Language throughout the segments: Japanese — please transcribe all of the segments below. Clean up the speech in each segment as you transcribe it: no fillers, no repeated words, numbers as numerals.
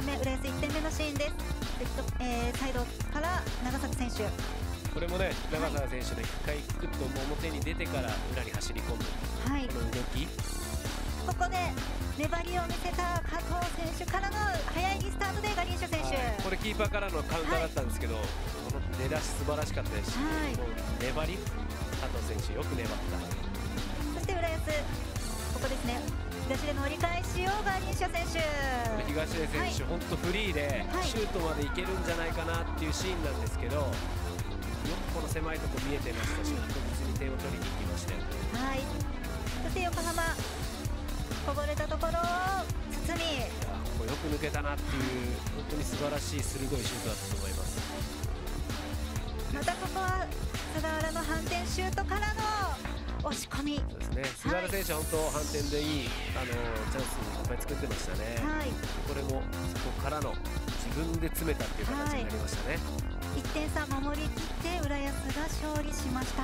目、浦安1点目のシーンです。サイドから長崎選手、 これもね、長澤選手の1回クッと表に出てから裏に走り込む、 はい、 この動き、 ここで粘りを見せた加藤選手からの早いリスタートでガリンシャ選手、 これキーパーからのカウンターだったんですけど、この出だし素晴らしかったですし、もう粘り、加藤選手よく粘った。 そして浦安、ここですね、東出の折り返しをガリンシャ選手、 東出選手、本当フリーでシュートまでいけるんじゃないかなっていうシーンなんですけど、よくこの狭いところ見えてましたし、確実に点を取りに行きましたよね。 はい、そして横浜、こぼれたところを堤、 ここよく抜けたなっていう、本当に素晴らしい鋭いシュートだったと思います。 またここは菅原の反転シュートからの押し込み。 そうですね、菅原選手は本当反転でいいチャンスいっぱい作ってましたね。 はい、 これもそこからの自分で詰めたっていう形になりましたね。 1点差守りきって浦安が勝利しました。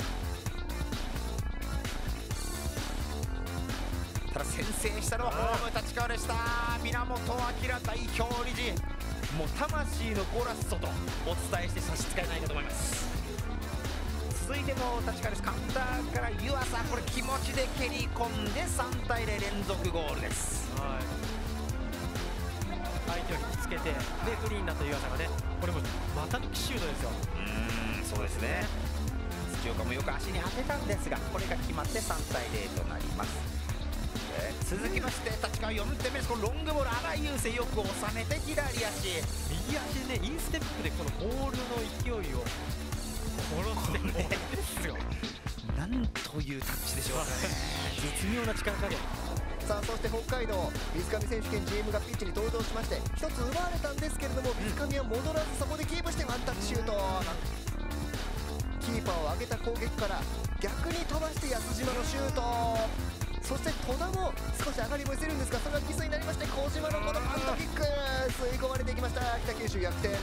ただ先制したのはホーム立川でした。源明代表理事、もう魂のゴーラストとお伝えして差し支えないかと思います。続いても立川です。カウンターから湯浅、これ気持ちで蹴り込んで3対0連続ゴールです。 はい、相手を引きつけてでフリーになった湯浅がね、これも股抜きシュートですよ。 そうですね、土岡もよく足に当てたんですが、これが決まって3対0となります。続きまして立川4点目です。このロングボール、荒井優成よく収めて左足、 右足でね、インステップでこのボールの勢いを殺してるですよ。 なんというタッチでしょうかね。 絶妙な力加減。 さあ、そして北海道水上選手権 GM がピッチに登場しまして、一つ奪われたんですけれども、水上は戻らずそこでキープしてワンタッチシュート、キーパーを上げた攻撃から逆に飛ばして安島のシュート、そして戸田も少し上がりも見せるんですが、それがミスになりまして、小島のこのパントキック吸い込まれていきました。北九州逆転。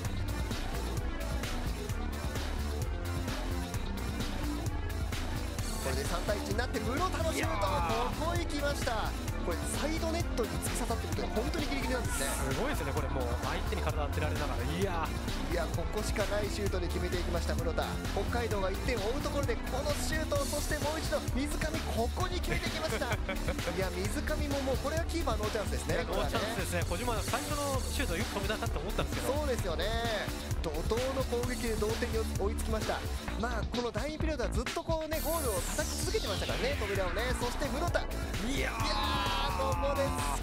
これで3対1になって室田のシュート、ここ行きました。これサイドネットに突き刺さってるというのは本当にギリギリなんですね。 すごいですね、これもう相手に体当てられながら、いやここしかないシュートで決めていきました室田。北海道が1点を追うところでこのシュート、そしてもう一度水上、ここに決めてきました。いや、水上ももうこれはキーパーノーチャンスですね。 ノーチャンスですね。小島の最初のシュートよく止めたなと思ったんですけど、 そうですよね、怒涛の攻撃で同点に追いつきました。この第2ピリオドはずっとこうね、ゴールを叩き続けてましたからね、扉をね。そして室田、いやー、ここです。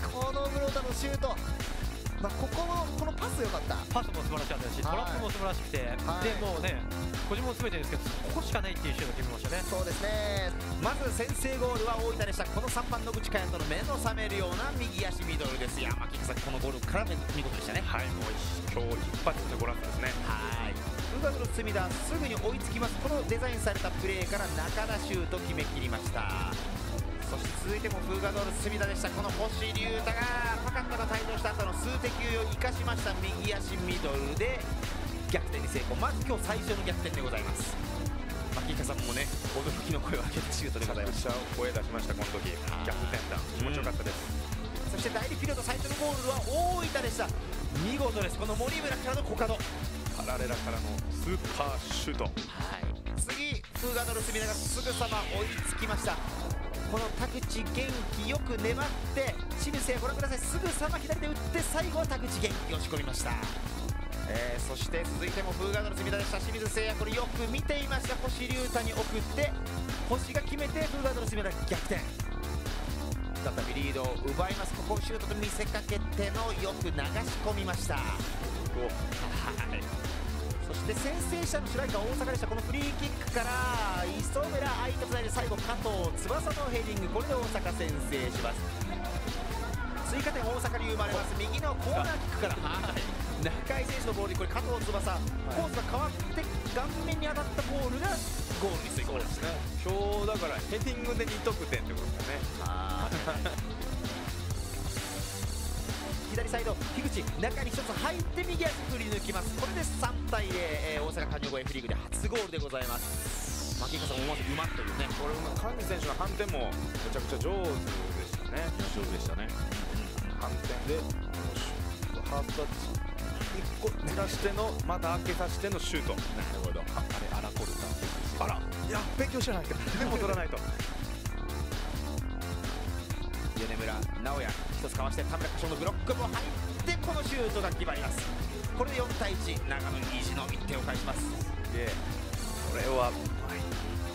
この室田のシュート、このパス良かった。 パスも素晴らしかったですし、トラップも素晴らしくて、でもうね、小島も詰めてるんですけど、ここしかないっていうシュートを決めましたね。 そうですね。 まず先制ゴールは大分でした。この3番野口隼人の目の覚めるような右足ミドルです。山木さん、このゴールから見事でしたね。 はい、もう今日一発でゴラッソですね。 はい、ウガドル隅田すぐに追いつきます。このデザインされたプレーから中田シュート決めきりました。そして続いてもフーガドール隅田でした。この星龍太がパカッと退場した後の数的優位を生かしました右足ミドルで逆転に成功。まず今日最初の逆転でございます。牧井さんもね、驚きの声を上げたシュートでございました。 声出しました、この時逆転弾気持ちよかったです。 そして第2ピリオド最初のゴールは大分でした。見事です。この森村からのコカド、 パラレラからのスーパーシュート。 次フーガドル隅田がすぐさま追いつきました。この田口元気よく粘って清水誠也ご覧ください、すぐさま左で打って最後は田口元気押し込みました。そして続いてもフーガドル隅田でした。清水誠也これよく見ていました。星龍太に送って星が決めてフーガドル隅田逆転、再びリードを奪います。ここをシュートと見せかけてのよく流し込みました。そして先制者の主題歌は大阪でした。このフリーキックから磯村愛とつないで最後加藤翼のヘディング、これで大阪先制します。追加点大阪に生まれます。右のコーナーキックから中井選手のボールにこれ加藤翼、コースが変わって顔面に当たったボールがゴールに吸い込まれました。 今日だからヘディングで2得点ってことですね。 左サイド樋口、中に1つ入って右足振り抜きます。これで3対0、大阪加入後 F リーグで初ゴールでございます。牧川さん思わずうまっというね、 これ上地選手の反転もめちゃくちゃ上手でしたね。上手でしたね。反転でファーストタッチ1個ずらしてのまた開けさせてのシュート。なるほど。あれアラコルタ。あら、いや勉強しないと。でも取らないと。 米村直哉一つかわして田村歌唱のブロックも入ってこのシュートが決まります。これで4対1、長野に意地の1点を返します。 でこれはうまい。